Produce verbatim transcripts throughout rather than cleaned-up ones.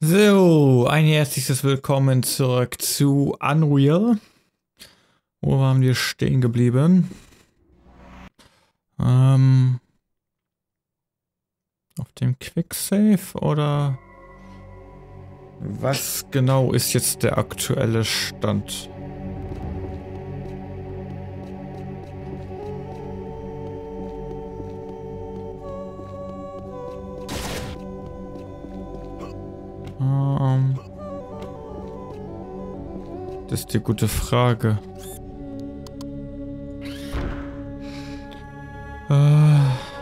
So, ein herzliches Willkommen zurück zu Unreal. Wo waren wir stehen geblieben? Ähm, auf dem Quicksave oder was genau ist jetzt der aktuelle Stand? Ähm, das ist die gute Frage. Äh,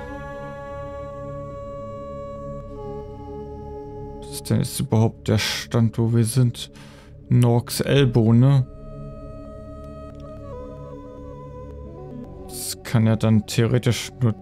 was ist denn jetzt überhaupt der Stand, wo wir sind? Norks Elbow, ne? Das kann ja dann theoretisch nur...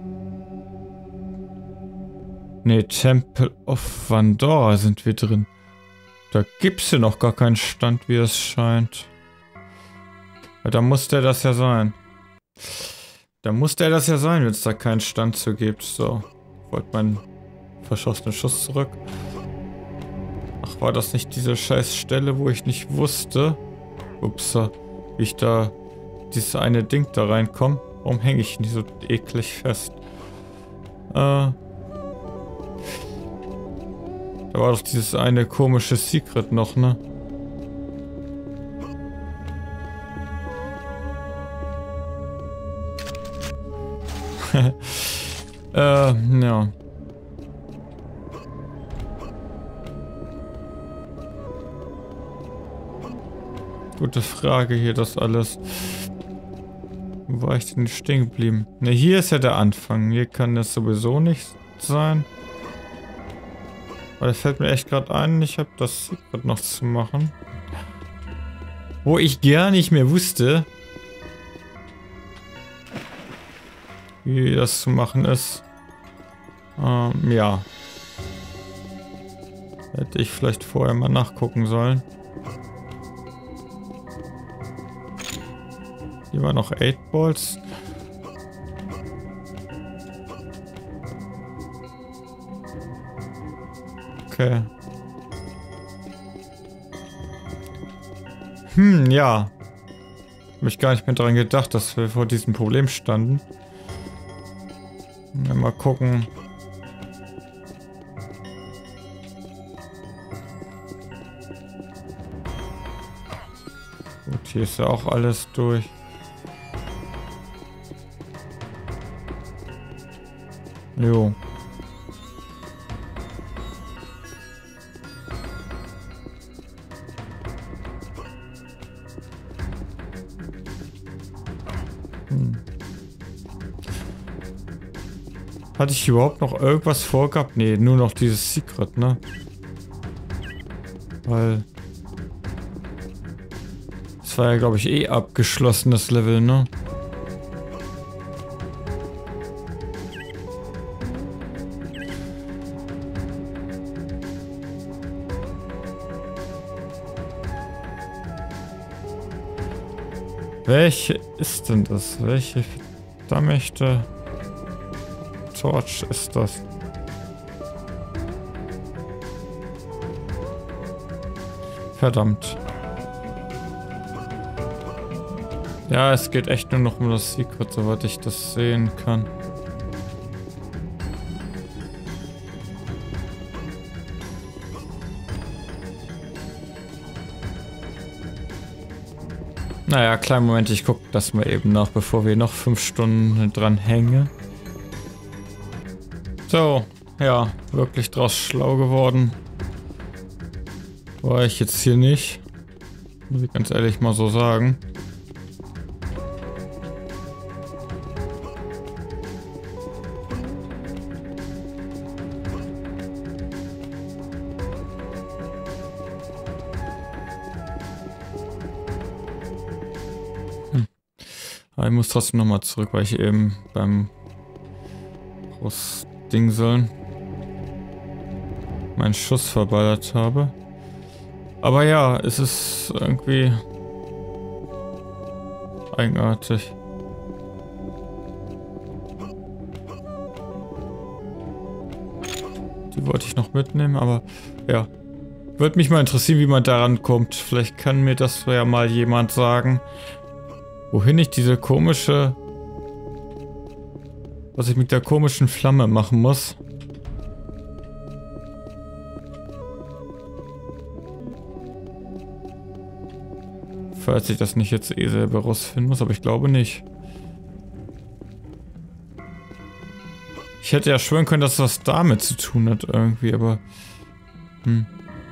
Ne, Temple of Vandor sind wir drin. Da gibt's ja noch gar keinen Stand, wie es scheint. Ja, da muss der das ja sein. Da muss der das ja sein, wenn es da keinen Stand zu gibt. So, ich wollte meinen verschossenen Schuss zurück. Ach, war das nicht diese scheiß Stelle, wo ich nicht wusste, ups, wie ich da dieses eine Ding da reinkomme? Warum hänge ich nicht so eklig fest? Äh... Da war doch dieses eine komische Secret noch, ne? äh, ja. Gute Frage hier, das alles. Wo war ich denn stehen geblieben? Ne, hier ist ja der Anfang. Hier kann das sowieso nicht sein. Aber das fällt mir echt gerade ein, ich habe das Secret noch zu machen. Wo ich gar nicht mehr wusste, wie das zu machen ist. Ähm, ja. Hätte ich vielleicht vorher mal nachgucken sollen. Hier war noch acht Balls. Okay. Hm, ja. Habe ich gar nicht mehr daran gedacht, dass wir vor diesem Problem standen. Mal gucken. Gut, hier ist ja auch alles durch. Jo. Hatte ich überhaupt noch irgendwas vorgehabt? Nee, nur noch dieses Secret, ne? Weil... Es war ja, glaube ich, eh abgeschlossenes Level, ne? Welche ist denn das? Welche verdammte Torch ist das? Verdammt. Ja, es geht echt nur noch um das Secret, soweit ich das sehen kann. Naja, kleinen Moment, ich gucke das mal eben nach, bevor wir noch fünf Stunden dran hängen. So, ja, wirklich draus schlau geworden. War ich jetzt hier nicht. Muss ich ganz ehrlich mal so sagen. Hm. Aber ich muss trotzdem nochmal zurück, weil ich eben beim Dingseln meinen Schuss verballert habe. Aber ja, es ist irgendwie eigenartig. Die wollte ich noch mitnehmen, aber ja, Würde mich mal interessieren, wie man daran kommt. Vielleicht kann mir das ja mal jemand sagen. Wohin ich diese komische... Was ich mit der komischen Flamme machen muss. Falls ich das nicht jetzt eh selber rausfinden muss, aber ich glaube nicht. Ich hätte ja schwören können, dass das damit zu tun hat irgendwie, aber... Hm.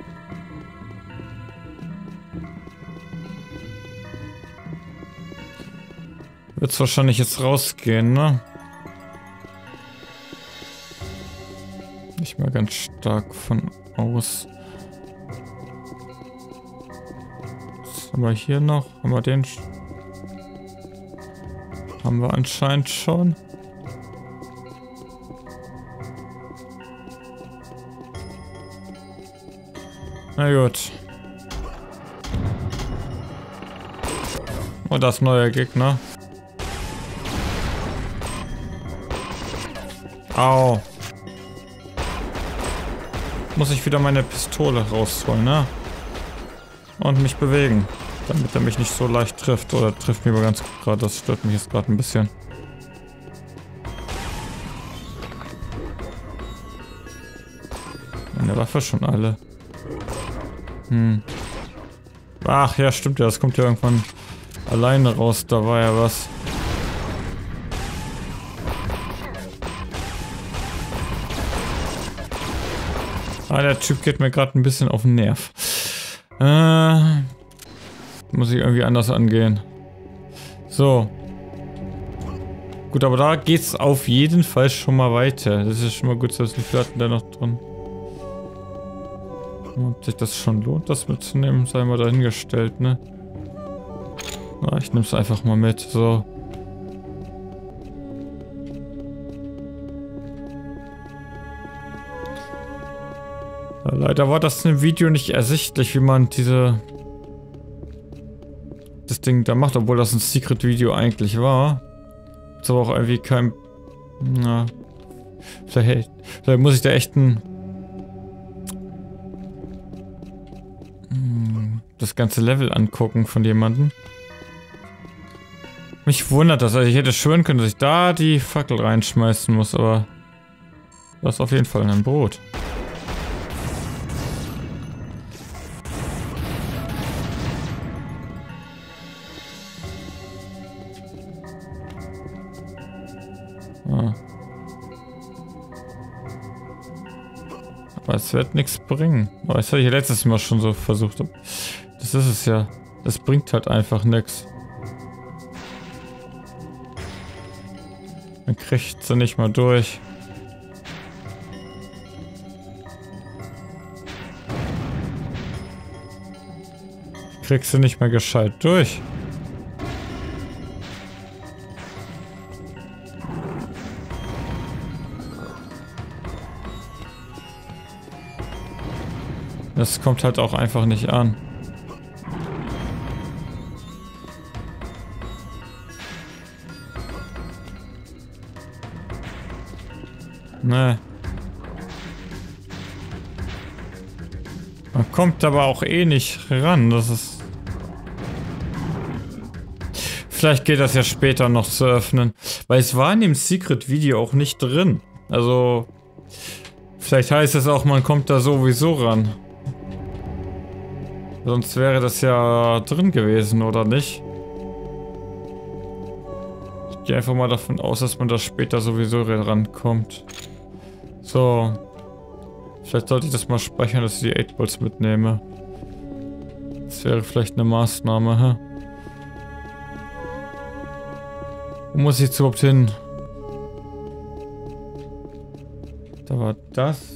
Wird's wahrscheinlich jetzt rausgehen, ne? Nicht mal ganz stark von aus. Was haben wir hier noch? Haben wir den? Haben wir anscheinend schon. Na gut. Und das neue Gegner. Au. Muss ich wieder meine Pistole rausholen, ne? Und mich bewegen. Damit er mich nicht so leicht trifft. Oder trifft mich aber ganz gut gerade. Das stört mich jetzt gerade ein bisschen. Meine Waffe schon alle. Hm. Ach ja, stimmt ja. Das kommt ja irgendwann alleine raus. Da war ja was. Ah, der Typ geht mir gerade ein bisschen auf den Nerv. Äh, muss ich irgendwie anders angehen. So. Gut, aber da geht's auf jeden Fall schon mal weiter. Das ist schon mal gut, dass wir hatten da noch drin. Ob sich das schon lohnt, das mitzunehmen, sei mal dahingestellt, ne? Na, ich nehm's einfach mal mit, so. Leider war das im Video nicht ersichtlich, wie man diese das Ding da macht, obwohl das ein Secret-Video eigentlich war. Ist aber auch irgendwie kein... Na... Vielleicht, vielleicht muss ich da echt ein... das ganze Level angucken von jemandem. Mich wundert das, also ich hätte schwören können, dass ich da die Fackel reinschmeißen muss, aber... das ist auf jeden Fall ein Brot. Ah. Aber es wird nichts bringen. Aber das hatte ich letztes Mal schon so versucht. Das ist es ja. Das bringt halt einfach nichts. Man kriegt sie nicht mal durch. Ich krieg sie nicht mal gescheit durch. Das kommt halt auch einfach nicht an. Nee. Man kommt aber auch eh nicht ran. Das ist... Vielleicht geht das ja später noch zu öffnen. Weil es war in dem Secret-Video auch nicht drin. Also... Vielleicht heißt es auch, man kommt da sowieso ran. Sonst wäre das ja drin gewesen, oder nicht? Ich gehe einfach mal davon aus, dass man da später sowieso rankommt. So. Vielleicht sollte ich das mal speichern, dass ich die acht Balls mitnehme. Das wäre vielleicht eine Maßnahme, hä? Wo muss ich jetzt überhaupt hin? Da war das.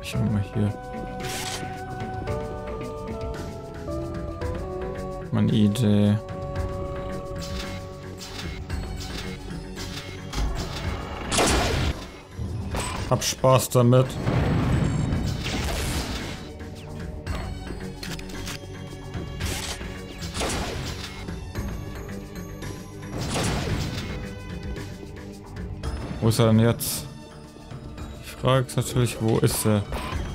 Ich hab mal hier. Meine Idee. Hab Spaß damit. Wo ist er denn jetzt? Die Frage ist natürlich, wo ist er?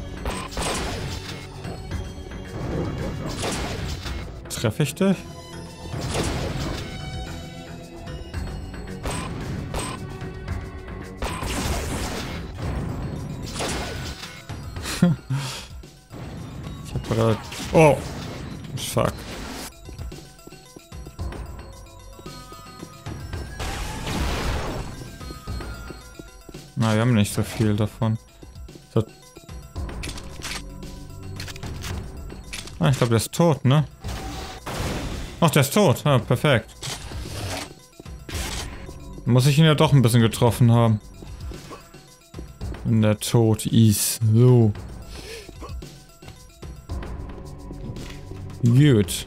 Treffe ich dich? Ich hab gerade... Oh! Fuck. Na, wir haben nicht so viel davon. So. Ah, ich glaube, der ist tot, ne? Ach, der ist tot. Ah, perfekt. Muss ich ihn ja doch ein bisschen getroffen haben. Wenn der tot ist. So. Gut.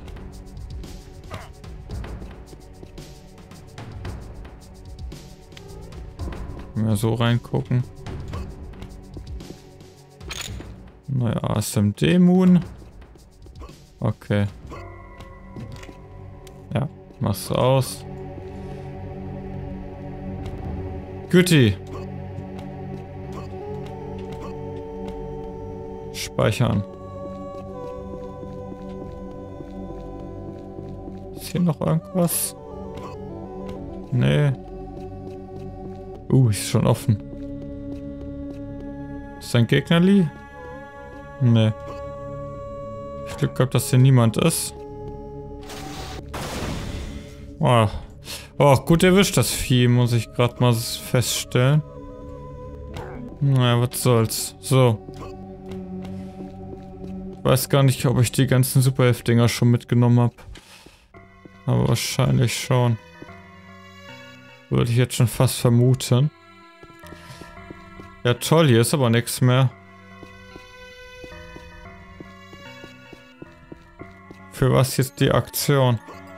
Mal so reingucken. Neuer A S M D-Moon. Okay. Ja, machst du aus. Guti. Speichern. Ist hier noch irgendwas? Nee. Uh, ist schon offen. Ist ein Gegnerli? Nee. Ich Glück gehabt, dass hier niemand ist. Oh. Oh, gut erwischt das Vieh, muss ich gerade mal feststellen. Naja, was soll's. So. Ich weiß gar nicht, ob ich die ganzen Superhelf-Dinger schon mitgenommen habe. Aber wahrscheinlich schon. Würde ich jetzt schon fast vermuten. Ja toll, hier ist aber nichts mehr. Für was jetzt die Aktion?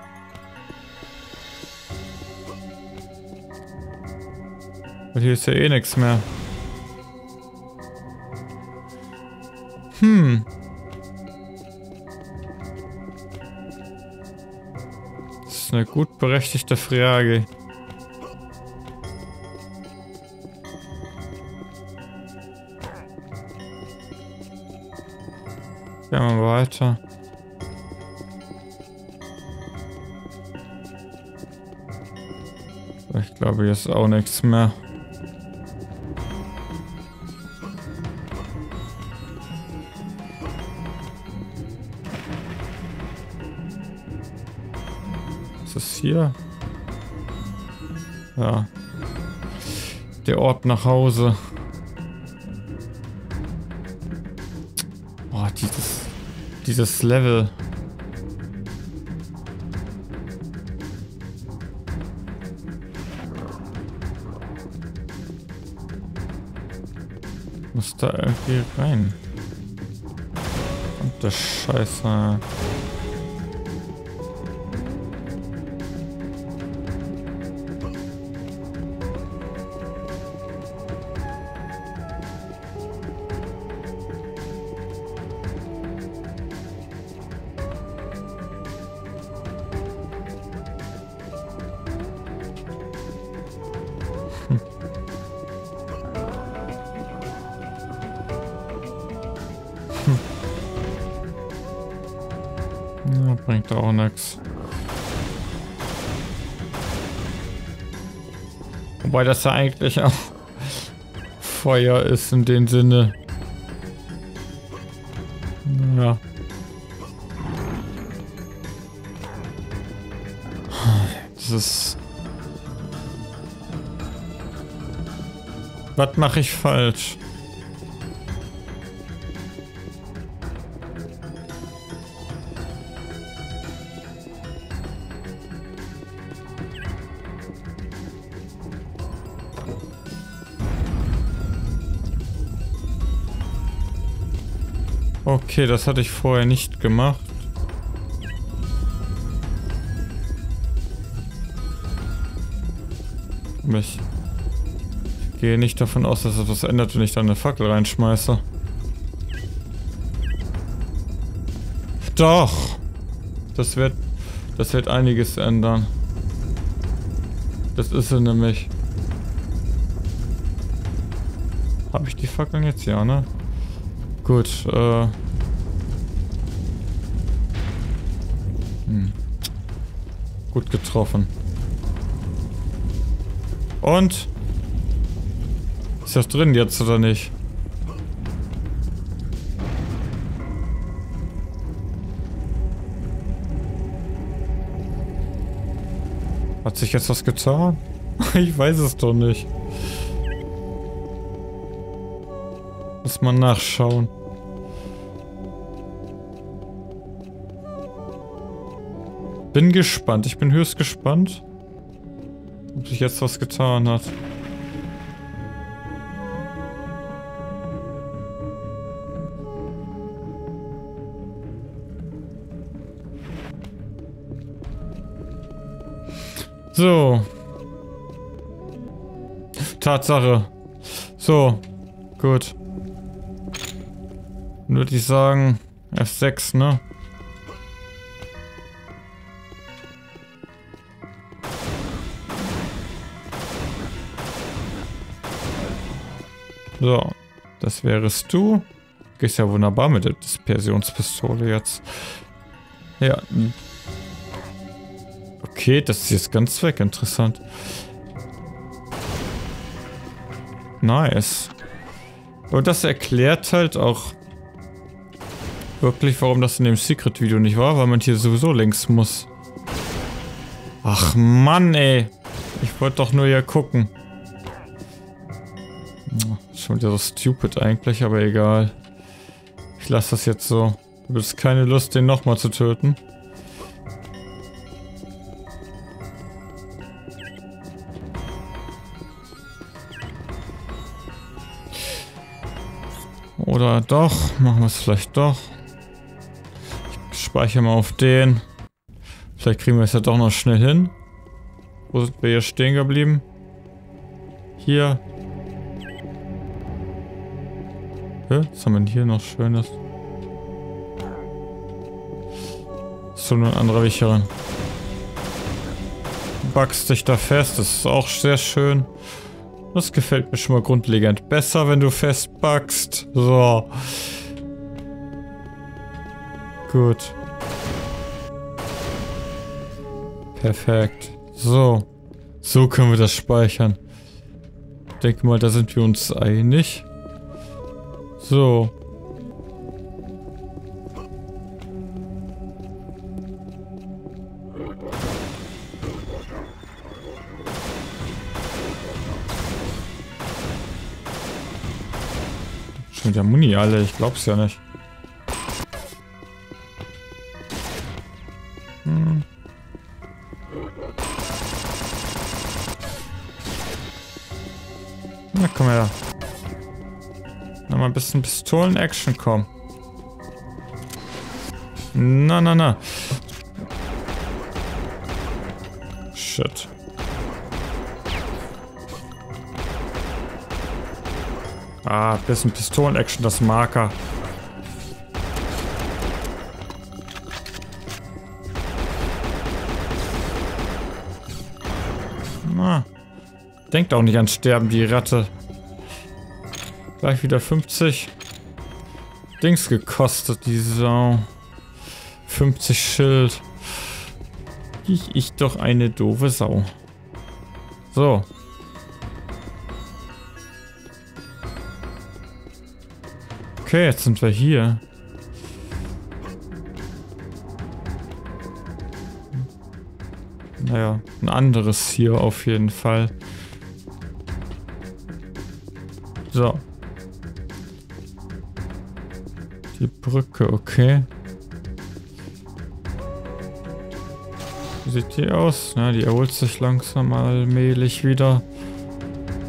Weil hier ist ja eh nichts mehr. Hm. Das ist eine gut berechtigte Frage. Gehen wir mal weiter. Ich glaube, hier ist auch nichts mehr. Was ist hier? Ja. Der Ort nach Hause. Oh, dieses, dieses Level. Muss da irgendwie rein. Und der Scheiße. Ja, bringt auch nichts. Wobei das ja eigentlich auch Feuer ist in dem Sinne. Ja. Das ist... Was mache ich falsch? Okay, das hatte ich vorher nicht gemacht. Ich gehe nicht davon aus, dass etwas ändert, wenn ich da eine Fackel reinschmeiße. Doch! Das wird, das wird einiges ändern. Das ist sie nämlich. Habe ich die Fackeln jetzt? Ja, ne? Gut, äh... Hm. Gut getroffen. Und? Ist das drin jetzt oder nicht? Hat sich jetzt was getan? Ich weiß es doch nicht. Muss mal nachschauen. Bin gespannt. Ich bin höchst gespannt, ob sich jetzt was getan hat. So. Tatsache. So. Gut. Dann würde ich sagen, F sechs, ne? So. Das wärest du. Gehst ja wunderbar mit der Dispersionspistole jetzt. Ja. Okay, das ist jetzt ganz zweckinteressant. Nice. Und das erklärt halt auch wirklich, warum das in dem Secret-Video nicht war, weil man hier sowieso links muss. Ach Mann, ey. Ich wollte doch nur hier gucken. Schon wieder so stupid eigentlich, aber egal. Ich lasse das jetzt so. Du hast keine Lust, den nochmal zu töten. Oder doch, machen wir es vielleicht doch. Ich speichere mal auf den. Vielleicht kriegen wir es ja doch noch schnell hin. Wo sind wir hier stehen geblieben? Hier. Hä? Was haben wir denn hier noch Schönes? So, nur ein anderer Weg hier ran. Du backst dich da fest, das ist auch sehr schön. Das gefällt mir schon mal grundlegend besser, wenn du festbackst. So. Gut. Perfekt. So. So können wir das speichern. Ich denke mal, da sind wir uns einig. So. Schon wieder Muni, alle. Ich glaub's ja nicht. Hm. Na, komm her. Na, mal ein bisschen Pistolen-Action kommen. Na, na, na. Shit. Ah, bisschen Pistolen-Action, das Marker. Na. Denkt auch nicht an Sterben, die Ratte. Gleich wieder fünfzig Dings gekostet, die Sau. fünfzig Schild. Ich, ich doch eine doofe Sau. So. Okay, jetzt sind wir hier. Naja, ein anderes hier auf jeden Fall. So. Die Brücke, okay. Wie sieht die aus? Na, die erholt sich langsam allmählich wieder.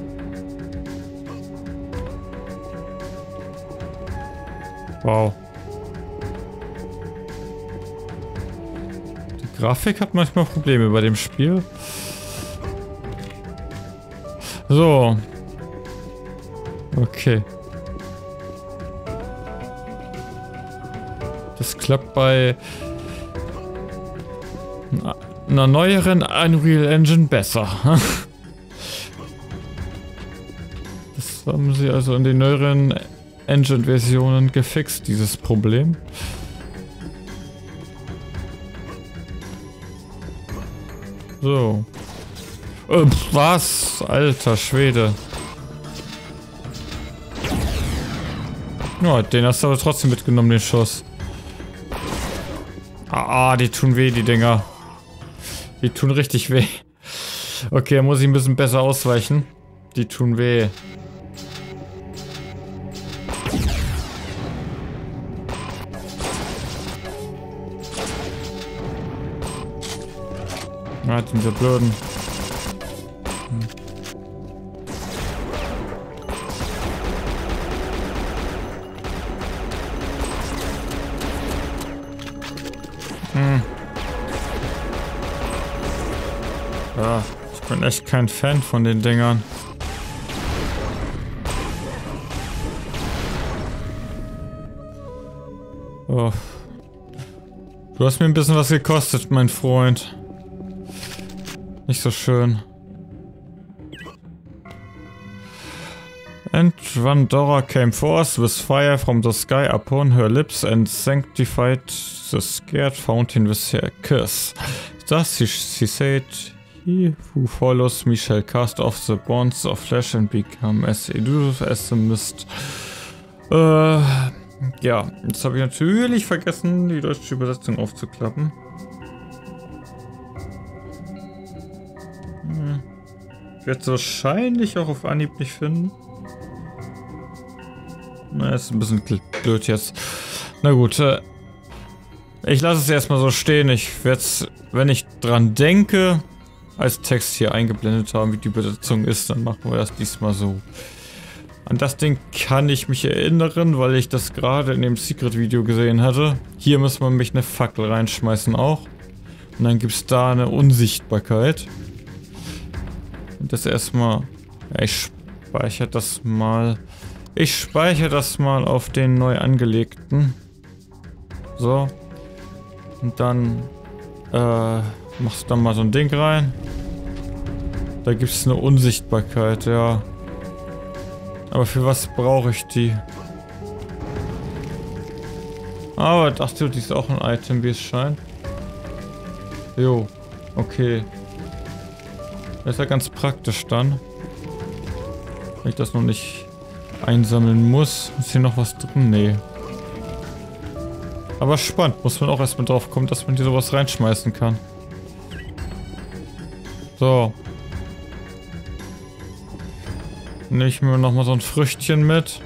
Wow. Grafik hat manchmal Probleme bei dem Spiel. So. Okay. Das klappt bei einer neueren Unreal Engine besser. Das haben sie also in den neueren Engine-Versionen gefixt, dieses Problem. So. Äh, was? Alter Schwede. Ja, den hast du aber trotzdem mitgenommen, den Schuss. Ah, die tun weh, die Dinger. Die tun richtig weh. Okay, muss ich ein bisschen besser ausweichen. Die tun weh. Ah, diese Blöden. Hm. Ja, ich bin echt kein Fan von den Dingern. Oh. Du hast mir ein bisschen was gekostet, mein Freund. Nicht so schön. And Vandora came forth with fire from the sky upon her lips and sanctified the scared fountain with her kiss. Thus she, she said, he who follows me shall cast off the bonds of flesh and become as elusive as the mist. Äh, ja, jetzt habe ich natürlich vergessen, die deutsche Übersetzung aufzuklappen. Hm. Ich werde es wahrscheinlich auch auf Anhieb nicht finden. Na, ist ein bisschen blöd jetzt. Na gut, äh, ich lasse es erstmal so stehen. Ich werde es, wenn ich dran denke, als Text hier eingeblendet haben, wie die Übersetzung ist, dann machen wir das diesmal so. An das Ding kann ich mich erinnern, weil ich das gerade in dem Secret-Video gesehen hatte. Hier muss man mich eine Fackel reinschmeißen auch. Und dann gibt es da eine Unsichtbarkeit. Und das erstmal... Ja, ich speichere das mal... Ich speichere das mal auf den neu angelegten. So. Und dann äh, machst du da mal so ein Ding rein. Da gibt es eine Unsichtbarkeit, ja. Aber für was brauche ich die? Aber dachte du, die ist auch ein Item, wie es scheint. Jo, okay. Das ist ja ganz praktisch dann. Wenn ich das noch nicht einsammeln muss. Ist hier noch was drin? Nee. Aber spannend. Muss man auch erstmal drauf kommen, dass man hier sowas reinschmeißen kann. So. Nehme ich mir nochmal so ein Früchtchen mit.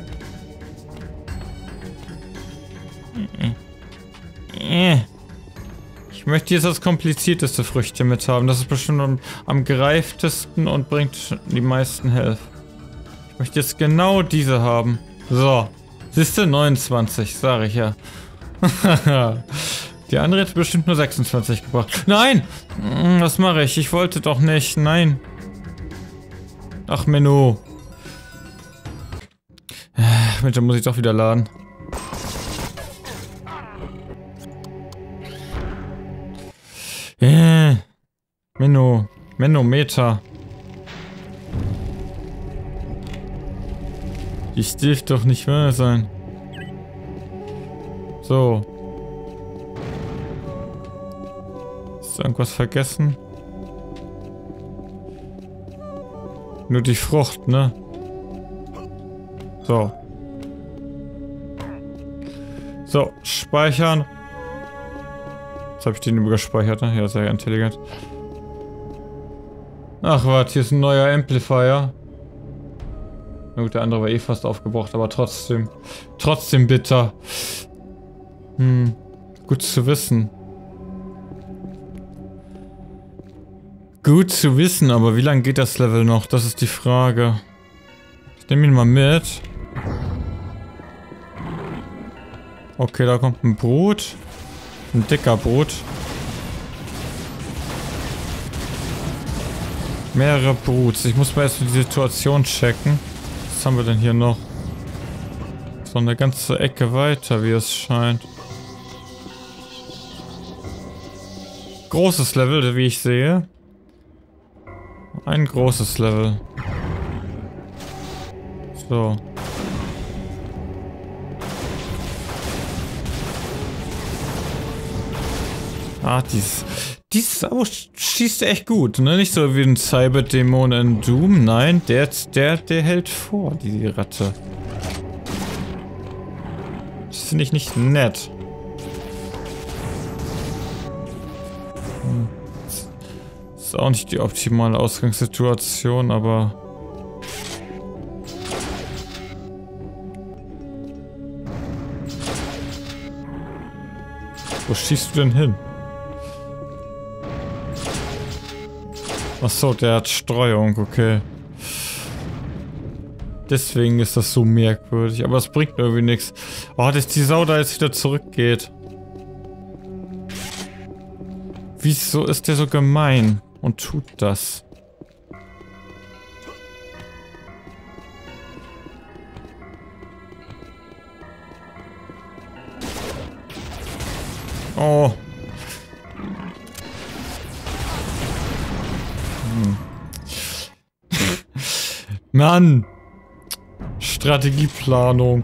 Ich möchte jetzt das komplizierteste Früchtchen mit haben. Das ist bestimmt am, am gereiftesten und bringt die meisten Health. Ich möchte jetzt genau diese haben. So. Siehste, neunundzwanzig, sage ich ja. Die andere hat bestimmt nur sechsundzwanzig gebracht. Nein! Was mache ich? Ich wollte doch nicht. Nein. Ach, Menno. Mensch, dann muss ich doch wieder laden. Äh. Menno. Mennometer. Ich dürfte doch nicht wahr sein. So. Ist irgendwas vergessen? Nur die Frucht, ne? So. So, speichern. Jetzt habe ich den übergespeichert, ne? Ja, sehr intelligent. Ach, warte, hier ist ein neuer Amplifier. Na gut, der andere war eh fast aufgebraucht, aber trotzdem. Trotzdem bitter. Hm, gut zu wissen. Gut zu wissen, aber wie lange geht das Level noch? Das ist die Frage. Ich nehme ihn mal mit. Okay, da kommt ein Brot. Ein dicker Brot. Mehrere Brutes. Ich muss mal erst die Situation checken. Was haben wir denn hier noch? So eine ganze Ecke weiter, wie es scheint. Großes Level, wie ich sehe. Ein großes Level. So. Ah, dies, dies oh, schießt echt gut, ne? Nicht so wie ein Cyberdämon in Doom. Nein, der, der, der hält vor, die Ratte. Das finde ich nicht nett. Hm. Das ist auch nicht die optimale Ausgangssituation, aber... Wo schießt du denn hin? Achso, der hat Streuung, okay. Deswegen ist das so merkwürdig, aber es bringt irgendwie nichts. Oh, dass die Sau da jetzt wieder zurückgeht. Wieso ist der so gemein und tut das? Oh. Hm. Mann. Strategieplanung.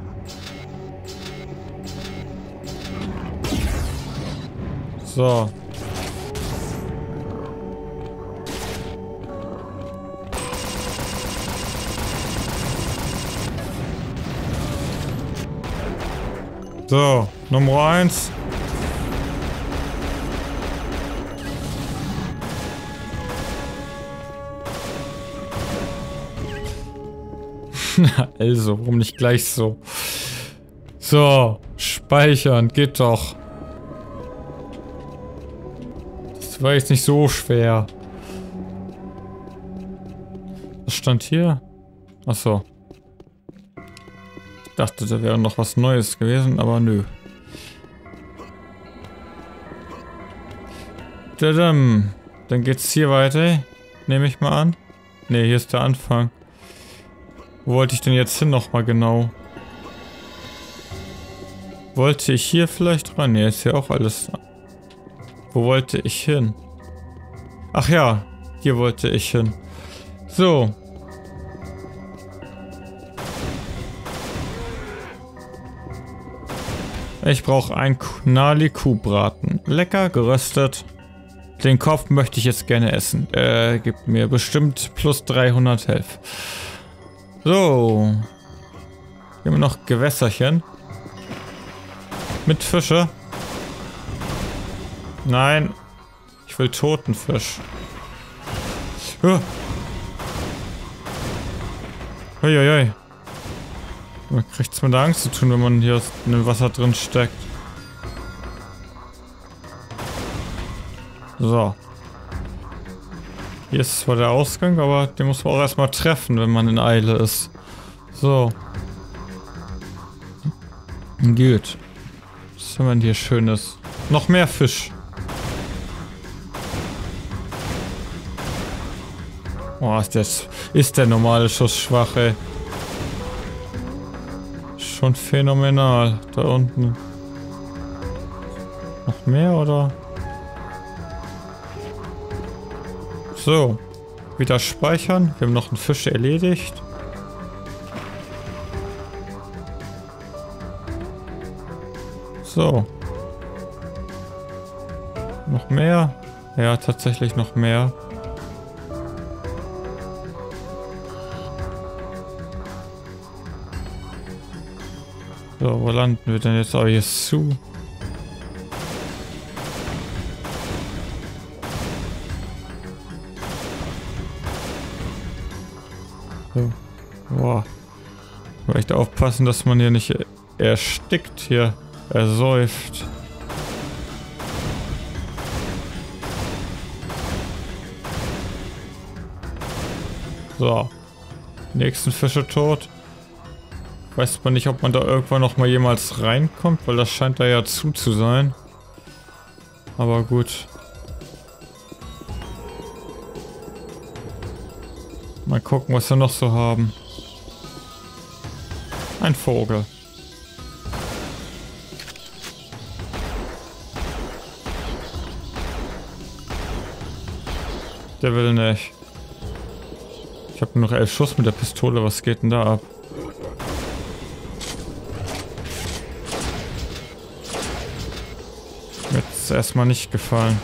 So. So, Nummer eins. Also, warum nicht gleich so? So, speichern, geht doch. Das war jetzt nicht so schwer. Was stand hier? Achso. Ich dachte, da wäre noch was Neues gewesen, aber nö. Tadam. Dann geht's hier weiter. Nehme ich mal an. Ne, hier ist der Anfang. Wo wollte ich denn jetzt hin nochmal genau? Wollte ich hier vielleicht ran? Ne, ist hier auch alles... Wo wollte ich hin? Ach ja, hier wollte ich hin. So. Ich brauche ein Nali-Kuhbraten. Lecker, geröstet. Den Kopf möchte ich jetzt gerne essen. Äh, gibt mir bestimmt plus dreihundert Health. So. Hier haben wir noch Gewässerchen. Mit Fische. Nein. Ich will toten Fisch. Uh. Uiuiui. Man kriegt es mit Angst zu tun, wenn man hier in dem Wasser drin steckt. So. Hier ist zwar der Ausgang, aber den muss man auch erstmal treffen, wenn man in Eile ist. So. Gut. Was haben wir denn hier Schönes? Noch mehr Fisch. Oh, ist der, ist der normale Schuss schwach, ey. Schon phänomenal. Da unten. Noch mehr, oder? So. Wieder speichern. Wir haben noch einen Fisch erledigt. So. Noch mehr? Ja, tatsächlich noch mehr. So, wo landen wir denn jetzt? Oh, hier ist zu. So. Boah. Echt aufpassen, dass man hier nicht erstickt hier. Ersäuft. So. Nächsten Fische tot. Weiß man nicht, ob man da irgendwann noch mal jemals reinkommt, weil das scheint da ja zu zu sein. Aber gut. Mal gucken, was wir noch so haben. Ein Vogel. Der will nicht. Ich habe nur noch elf Schuss mit der Pistole. Was geht denn da ab? Mir hat es erstmal nicht gefallen.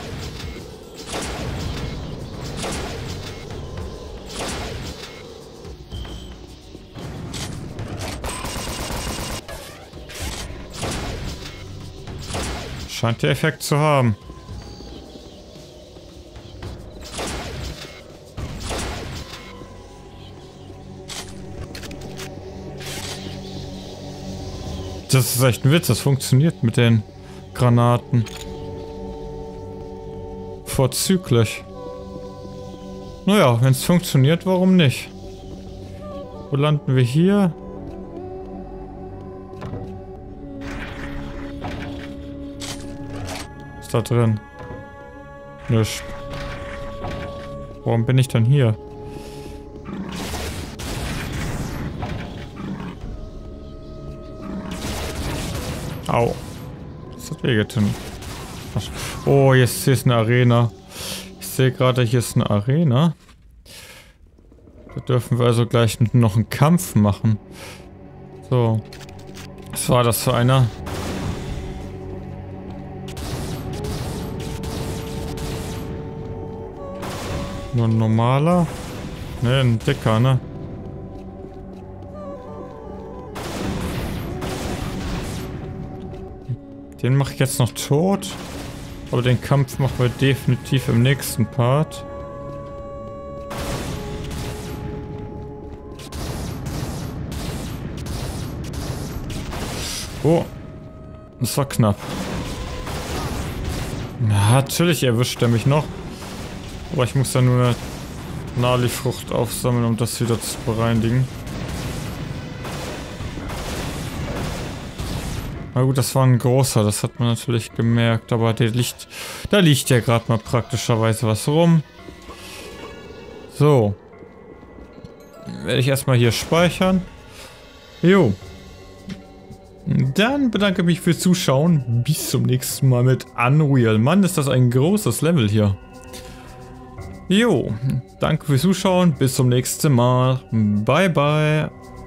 Scheint der Effekt zu haben. Das ist echt ein Witz, das funktioniert mit den Granaten. Vorzüglich. Naja, wenn es funktioniert, warum nicht? Wo landen wir hier? Was ist da drin? Nichts. Warum bin ich dann hier? Au. Das hat wehgetan. Oh, jetzt hier ist eine Arena. Ich sehe gerade, hier ist eine Arena. Da dürfen wir also gleich noch einen Kampf machen. So. Was war das für einer? Nur ein normaler? Ne, ein dicker, ne? Den mache ich jetzt noch tot. Aber den Kampf machen wir definitiv im nächsten Part. Oh. Das war knapp. Na, natürlich erwischt er mich noch. Aber ich muss dann nur eine Nali-Frucht aufsammeln, um das wieder zu bereinigen. Na gut, das war ein großer, das hat man natürlich gemerkt, aber der liegt, da liegt ja gerade mal praktischerweise was rum. So. Werde ich erstmal hier speichern. Jo. Dann bedanke ich mich fürs Zuschauen. Bis zum nächsten Mal mit Unreal. Mann, ist das ein großes Level hier. Jo. Danke fürs Zuschauen. Bis zum nächsten Mal. Bye, bye.